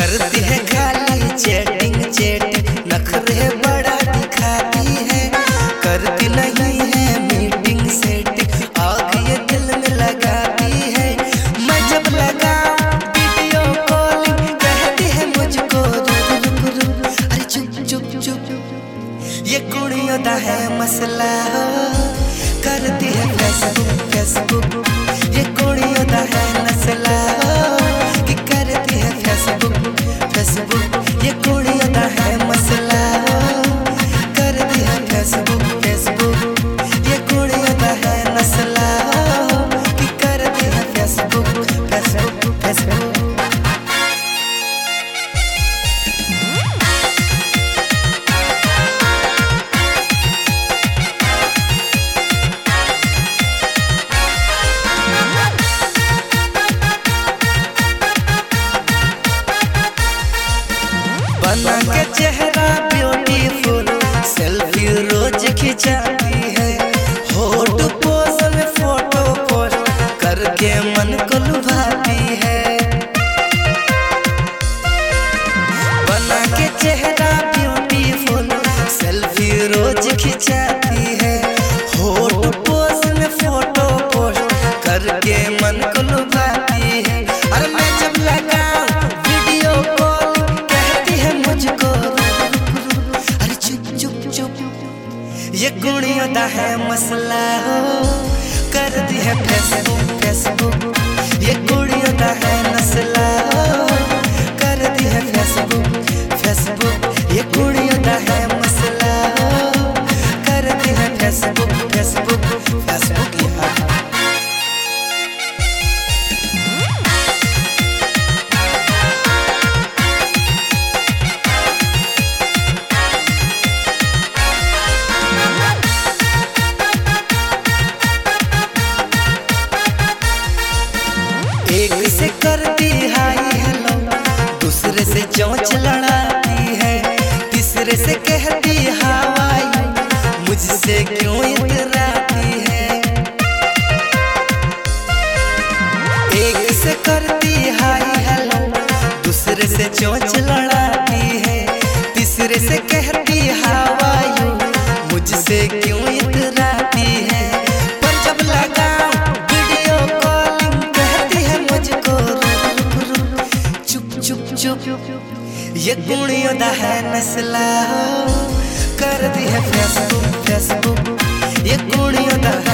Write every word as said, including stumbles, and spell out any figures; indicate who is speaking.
Speaker 1: करती है खाली चैटिंग चैटिंग, नखरे बड़ा दिखाती है, करती नहीं है मीटिंग सेटिंग, आग ये दिल में लगाती है। मैं जब लगाऊं वीडियो कॉलिंग कहती है मुझको रुक रुक रुक, अरे चुप चुप चुप, ये कुड़ियों दा है मसला, करती है फेसबुक फेसबुक, ये कुड़ियों दा है नस्ला कि करती है फेसबुक फेसबुक, ये कुड़ियों दा है मसला, करती है फेसबुक फेसबुक, ये कुड़ियों दा है नस्ला कि करती है फेसबुक फेसबुक फेसबुक। बना के चेहरा ब्यूटीफुल सेल्फी रोज खिंचाती है, होट पोज में फोटो पोस्ट करके मन को लुभाती है। बना के चेहरा ब्यूटीफुल सेल्फी रोज खिंचाती है, होट पोज में फोटो पोस्ट करके मन को लुभाती है। अरे मैं जब लगाऊं वीडियो कॉल कहती है मुझको अरे चुप चुप चुप, ये कुड़ियों दा है मसला, करती है फेसबुक फेसबुक, ये कुड़ियों दा है नस्ला, करती है फेसबुक फेसबुक, ये कुड़ियों दा है मसला, करती है फेसबुक फेसबुक फेसबुक। यहाँ एक से करती हाय हेलो, दूसरे से चोंच लड़ाती है, तीसरे से कहती हाउ आर यू, मुझसे क्यों इतराती है। एक से करती हाय हेलो, दूसरे से चोंच लड़ाती है, तीसरे से कहती हाउ आर यू, मुझसे क्यों इतराती है। पर जब लगाऊं वीडियो कॉलिंग कहती है मुझको रुक रुक, चुप चुप चुप, ये कुड़ियों दा है नस्ला, करती है फेसबुक फेसबुक, ये कुड़ियों दा